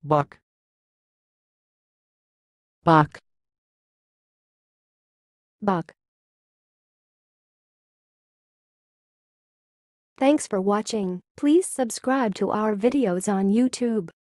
bock, bock, bock. Thanks for watching. Please subscribe to our videos on YouTube.